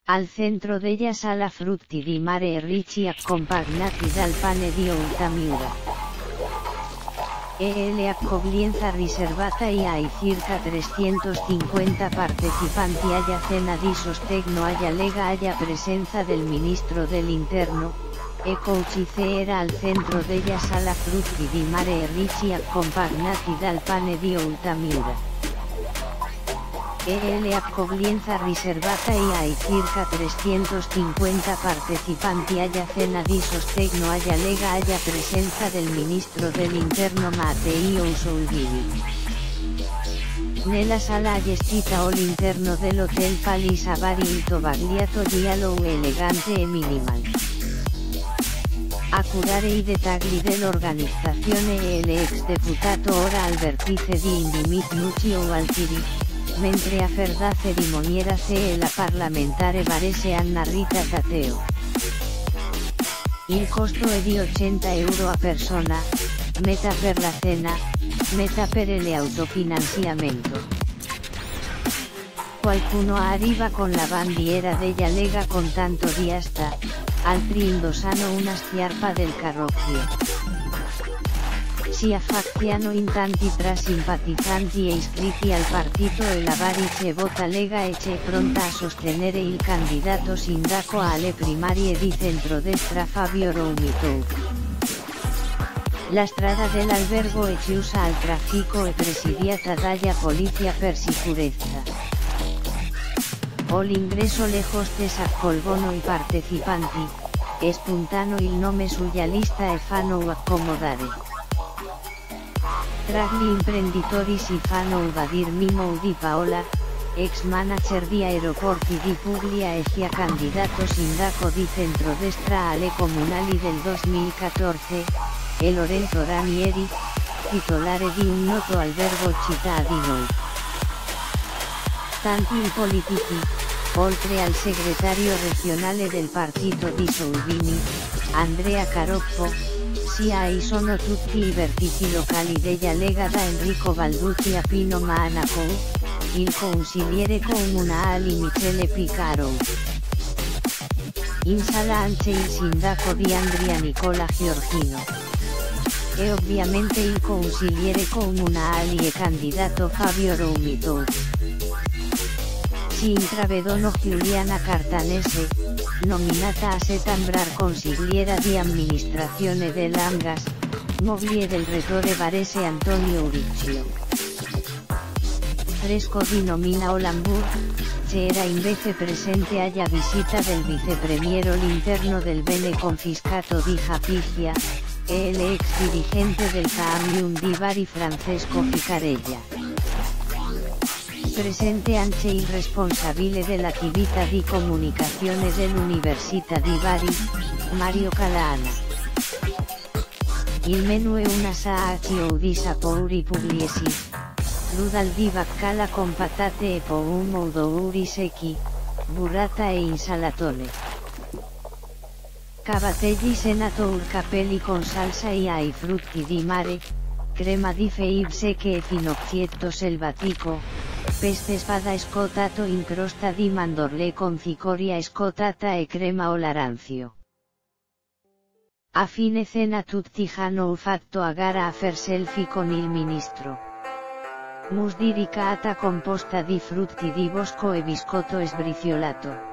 Al centro della sala frutti di mare e ricci accompagnati dal pane di alta miura. La accoglienza riservata y hay circa 350 partecipanti alla cena di sostegno alla Lega alla presenza del ministro dell'interno, e Couchice era al centro della sala frutti di mare e ricci accompagnati dal pane di alta miura. La accoglienza riservata y hay circa 350 partecipanti alla cena di sostegno alla Lega alla presenza del ministro dell'interno Matteo Salvini. Nella sala allestita all'interno dell'Hotel Palace Bari il tovagliato giallo elegante e minimal. A curare i dettagli dell'organizzazione l'ex deputato ora al vertice di Indimit Lucio Altiri, mentre a fer da cerimoniera la parlamentare barese Anna Rita Tateo. Il costo è di 80 euro a persona, metà per la cena, metà per l'autofinanziamento. Qualcuno arriva con la bandiera della Lega con tanto di asta, altri indossano una sciarpa del Carroccio. Si affacciano in tanti tra simpatizzanti e iscritti al partito e la Bari c'è vota Lega e c'è pronta a sostenere il candidato sindaco alle primarie di centrodestra Fabio Romito. La strada dell'albergo è chiusa al traffico e presidiata dalla polizia per sicurezza. All'ingresso le hostess accolgono i partecipanti, spuntano il nome sulla lista e fanno accomodare. Tra gli imprenditori si fanno uvadir Mimo Di Paola, ex manager di aeroporti di Puglia e sia candidato sindaco di centrodestra alle comunali del 2014, e Lorenzo Ranieri, titolare di un noto albergo cittadino. Tanti i politici, oltre al segretario regionale del partito di Salvini, Andrea Caroppo, sono tutti i vertici locali della Lega da Enrico Balducci a Pino Maanaco, il consigliere comunale Michele Picaro. In sala anche il sindaco di Andria Nicola Giorgino. E ovviamente il consigliere comunale e candidato Fabio Romito. Si intravedono Giuliana Cartanese, nominata a setembrar consigliera di amministrazione dell'Amgas, moglie del rettore barese Antonio Uriccio. Fresco di nomina Olambur, c'era invece presente alla visita del vicepremiero all'interno del bene confiscato di Japiglia, e l'ex dirigente del Camion di Bari Francesco Ficarella. Presente anche il responsabile dell'attività di comunicazione dell'Università di Bari, Mario Calana. Il menù è una saacio di sapori pugliesi, rudal di baccala con patate e pomodori secchi, burrata e insalatone. Cavatelli senator capelli con salsa e ai frutti di mare, crema di feibe secche e finocchietto selvatico, peste spada scottato in crosta di mandorle con cicoria scottata e crema o l'arancio. A fine cena tutti hanno fatto a gara a far selfie con il ministro. Musdiricata composta di frutti di bosco e biscotto sbriciolato.